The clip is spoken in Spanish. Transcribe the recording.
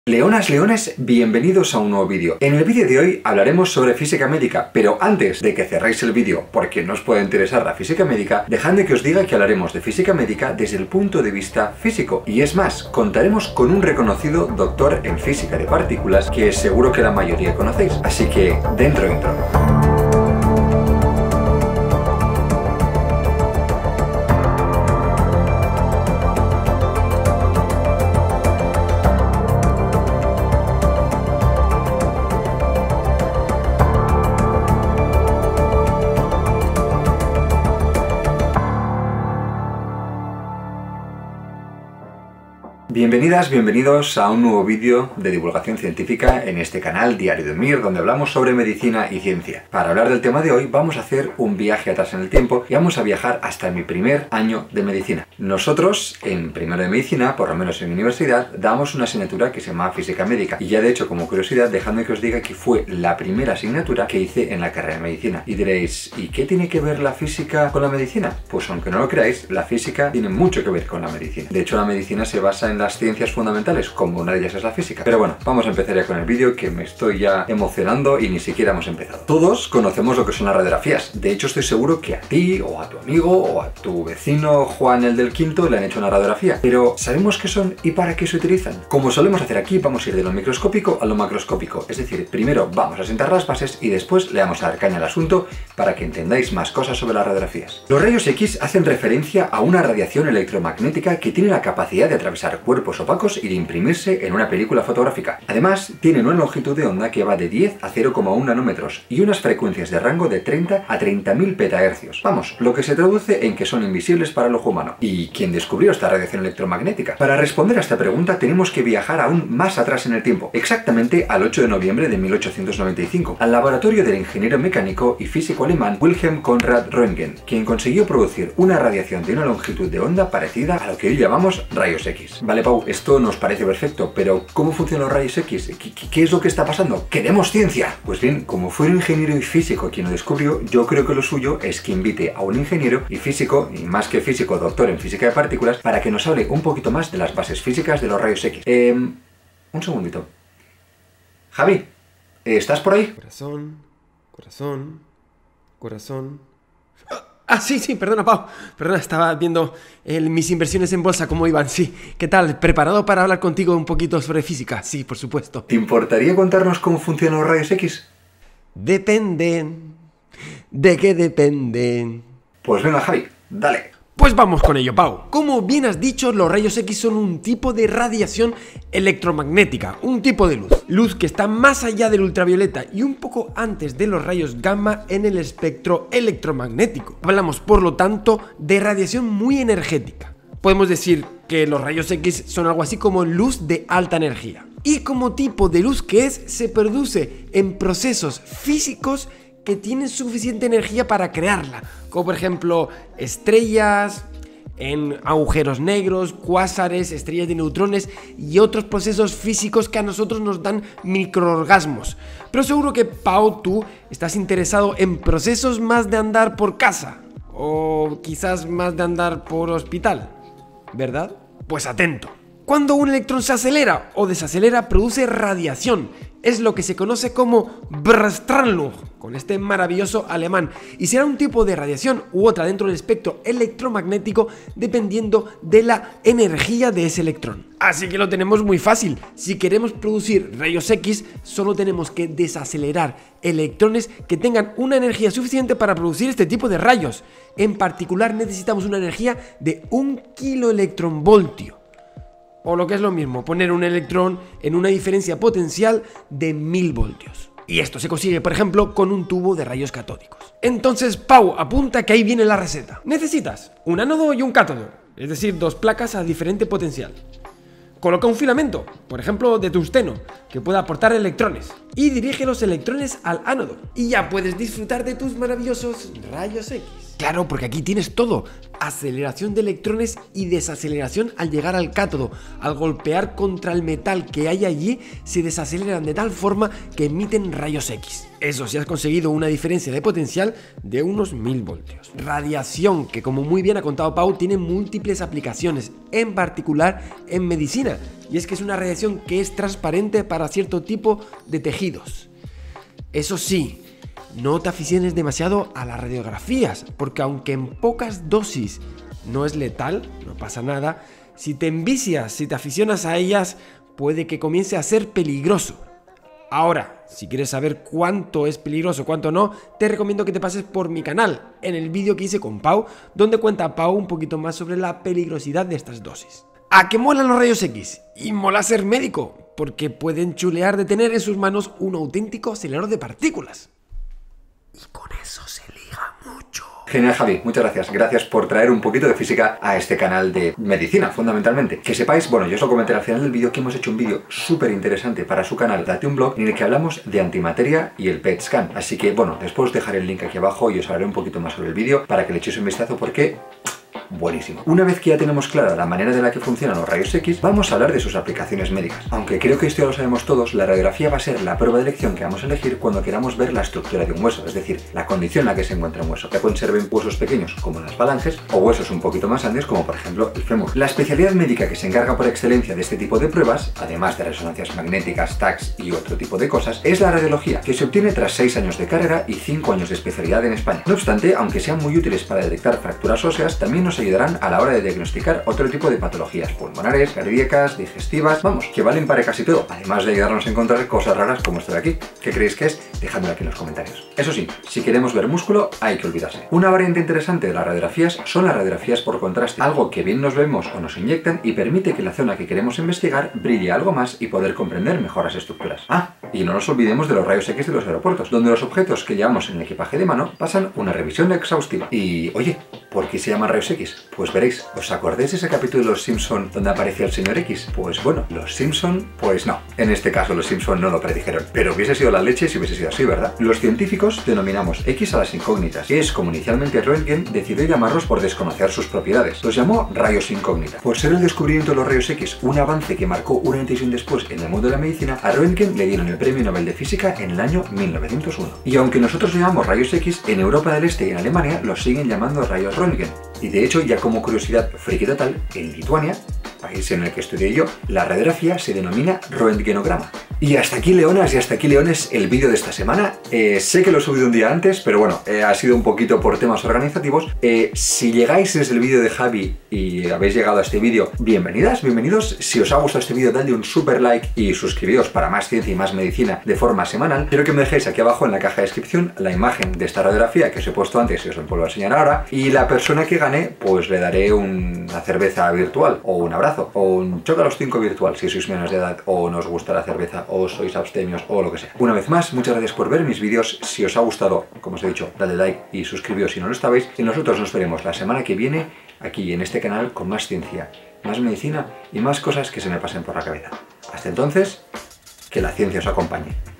Leonas, leones, bienvenidos a un nuevo vídeo. En el vídeo de hoy hablaremos sobre física médica, pero antes de que cerréis el vídeo porque no os puede interesar la física médica, dejadme que os diga que hablaremos de física médica desde el punto de vista físico. Y es más, contaremos con un reconocido doctor en física de partículas que seguro que la mayoría conocéis. Así que, dentro intro. Bienvenidas, bienvenidos a un nuevo vídeo de divulgación científica en este canal Diario de Mir, donde hablamos sobre medicina y ciencia. Para hablar del tema de hoy vamos a hacer un viaje atrás en el tiempo y vamos a viajar hasta mi primer año de medicina. Nosotros, en primero de medicina, por lo menos en mi universidad, damos una asignatura que se llama física médica. Y ya de hecho, como curiosidad, dejadme que os diga que fue la primera asignatura que hice en la carrera de medicina. Y diréis, ¿y qué tiene que ver la física con la medicina? Pues aunque no lo creáis, la física tiene mucho que ver con la medicina. De hecho, la medicina se basa en las ciencias fundamentales, como una de ellas es la física. Pero bueno, vamos a empezar ya con el vídeo, que me estoy ya emocionando y ni siquiera hemos empezado. Todos conocemos lo que son las radiografías. De hecho, estoy seguro que a ti, o a tu amigo, o a tu vecino Juan el del quinto le han hecho una radiografía. Pero ¿sabemos qué son y para qué se utilizan? Como solemos hacer aquí, vamos a ir de lo microscópico a lo macroscópico. Es decir, primero vamos a sentar las bases y después le vamos a dar caña al asunto para que entendáis más cosas sobre las radiografías. Los rayos X hacen referencia a una radiación electromagnética que tiene la capacidad de atravesar cuerpos opacos y de imprimirse en una película fotográfica. Además, tienen una longitud de onda que va de 10 a 0,1 nanómetros y unas frecuencias de rango de 30 a 30.000 petahercios. Vamos, lo que se traduce en que son invisibles para el ojo humano. ¿Y quién descubrió esta radiación electromagnética? Para responder a esta pregunta tenemos que viajar aún más atrás en el tiempo, exactamente al 8 de noviembre de 1895, al laboratorio del ingeniero mecánico y físico alemán Wilhelm Conrad Röntgen, quien consiguió producir una radiación de una longitud de onda parecida a lo que hoy llamamos rayos X. Vale, Pau, esto nos parece perfecto, pero ¿cómo funcionan los rayos X? ¿Qué es lo que está pasando? ¡Queremos ciencia! Pues bien, como fue un ingeniero y físico quien lo descubrió, yo creo que lo suyo es que invite a un ingeniero y físico, y más que físico, doctor en física de partículas, para que nos hable un poquito más de las bases físicas de los rayos X. Un segundito. Javi, ¿estás por ahí? Corazón, corazón, corazón. Sí, perdona, Pau. Perdona, estaba viendo mis inversiones en bolsa, cómo iban, sí. ¿Qué tal? ¿Preparado para hablar contigo un poquito sobre física? Sí, por supuesto. ¿Te importaría contarnos cómo funcionan los rayos X? Dependen. ¿De qué dependen? Pues venga, Javi, dale. Pues vamos con ello, Pau. Como bien has dicho, los rayos X son un tipo de radiación electromagnética, un tipo de luz. Luz que está más allá del ultravioleta y un poco antes de los rayos gamma en el espectro electromagnético. Hablamos, por lo tanto, de radiación muy energética. Podemos decir que los rayos X son algo así como luz de alta energía. Y como tipo de luz que es, se produce en procesos físicos que tienen suficiente energía para crearla, como por ejemplo estrellas, en agujeros negros, cuásares, estrellas de neutrones y otros procesos físicos que a nosotros nos dan microorgasmos. Pero seguro que, Pau, tú estás interesado en procesos más de andar por casa, o quizás más de andar por hospital, ¿verdad? Pues atento. Cuando un electrón se acelera o desacelera, produce radiación. Es lo que se conoce como Brennstrahlung, con este maravilloso alemán, y será un tipo de radiación u otra dentro del espectro electromagnético dependiendo de la energía de ese electrón. Así que lo tenemos muy fácil. Si queremos producir rayos X, solo tenemos que desacelerar electrones que tengan una energía suficiente para producir este tipo de rayos. En particular, necesitamos una energía de 1 kiloelectronvoltio. O lo que es lo mismo, poner un electrón en una diferencia potencial de 1000 voltios. Y esto se consigue, por ejemplo, con un tubo de rayos catódicos. Entonces, Pau, apunta que ahí viene la receta. Necesitas un ánodo y un cátodo, es decir, dos placas a diferente potencial. Coloca un filamento, por ejemplo, de tungsteno, que pueda aportar electrones. Y dirige los electrones al ánodo. Y ya puedes disfrutar de tus maravillosos rayos X. Claro, porque aquí tienes todo. Aceleración de electrones y desaceleración al llegar al cátodo. Al golpear contra el metal que hay allí, se desaceleran de tal forma que emiten rayos X. Eso sí, has conseguido una diferencia de potencial de unos 1000 voltios. Radiación, que como muy bien ha contado Pau, tiene múltiples aplicaciones, en particular en medicina. Y es que es una radiación que es transparente para cierto tipo de tejidos. Eso sí, no te aficiones demasiado a las radiografías, porque aunque en pocas dosis no es letal, no pasa nada, si te envicias, si te aficionas a ellas, puede que comience a ser peligroso. Ahora, si quieres saber cuánto es peligroso, cuánto no, te recomiendo que te pases por mi canal, en el vídeo que hice con Pau, donde cuenta Pau un poquito más sobre la peligrosidad de estas dosis. ¿A qué molan los rayos X? Y mola ser médico, porque pueden chulear de tener en sus manos un auténtico acelerador de partículas. Y con eso se liga mucho. Genial, Javi, muchas gracias. Gracias por traer un poquito de física a este canal de medicina, fundamentalmente. Que sepáis, bueno, yo os lo comenté al final del vídeo, que hemos hecho un vídeo súper interesante para su canal Date un Blog, en el que hablamos de antimateria y el PET scan. Así que, bueno, después dejaré el link aquí abajo y os hablaré un poquito más sobre el vídeo para que le echéis un vistazo, porque buenísimo. Una vez que ya tenemos clara la manera de la que funcionan los rayos X, vamos a hablar de sus aplicaciones médicas. Aunque creo que esto ya lo sabemos todos, la radiografía va a ser la prueba de elección que vamos a elegir cuando queramos ver la estructura de un hueso, es decir, la condición en la que se encuentra un hueso, que pueden ser huesos pequeños como las falanges o huesos un poquito más grandes como por ejemplo el fémur. La especialidad médica que se encarga por excelencia de este tipo de pruebas, además de resonancias magnéticas, TACs y otro tipo de cosas, es la radiología, que se obtiene tras 6 años de carrera y 5 años de especialidad en España. No obstante, aunque sean muy útiles para detectar fracturas óseas, también nos ayudarán a la hora de diagnosticar otro tipo de patologías pulmonares, cardíacas, digestivas, vamos, que valen para casi todo, además de ayudarnos a encontrar cosas raras como esta de aquí. ¿Qué creéis que es? Dejadmelo aquí en los comentarios. Eso sí, si queremos ver músculo, hay que olvidarse. Una variante interesante de las radiografías son las radiografías por contraste, algo que bien nos vemos o nos inyectan y permite que la zona que queremos investigar brille algo más y poder comprender mejor las estructuras. Ah, y no nos olvidemos de los rayos X de los aeropuertos, donde los objetos que llevamos en el equipaje de mano pasan una revisión exhaustiva. Y, oye, ¿por qué se llaman rayos X? Pues veréis. ¿Os acordáis de ese capítulo de Los Simpson donde aparecía el señor X? Pues bueno, Los Simpson, pues no. En este caso Los Simpson no lo predijeron, pero hubiese sido la leche si hubiese sido así, ¿verdad? Los científicos denominamos X a las incógnitas, que es como inicialmente Röntgen decidió llamarlos por desconocer sus propiedades. Los llamó rayos incógnita. Por ser el descubrimiento de los rayos X un avance que marcó un antes y un después en el mundo de la medicina, a Röntgen le dieron el Premio Nobel de Física en el año 1901. Y aunque nosotros le llamamos rayos X, en Europa del Este y en Alemania los siguen llamando rayos Röntgen. Y de hecho, ya como curiosidad friki total, en Lituania, país en el que estudié yo, la radiografía se denomina röntgenograma. Y hasta aquí, leonas, y hasta aquí, leones, el vídeo de esta semana. Sé que lo he subido un día antes, pero bueno, ha sido un poquito por temas organizativos. Si llegáis desde el vídeo de Javi y habéis llegado a este vídeo, bienvenidas, bienvenidos. Si os ha gustado este vídeo, dadle un super like y suscribíos para más ciencia y más medicina de forma semanal. Quiero que me dejéis aquí abajo en la caja de descripción la imagen de esta radiografía que os he puesto antes y os lo vuelvo a enseñar ahora. Y la persona que gane, pues le daré una cerveza virtual, o un abrazo, o un choca a los 5 virtual, si sois menos de edad o no os gusta la cerveza, o sois abstemios, o lo que sea. Una vez más, muchas gracias por ver mis vídeos. Si os ha gustado, como os he dicho, dadle like y suscribíos si no lo estabais. Y nosotros nos veremos la semana que viene aquí en este canal con más ciencia, más medicina y más cosas que se me pasen por la cabeza. Hasta entonces, que la ciencia os acompañe.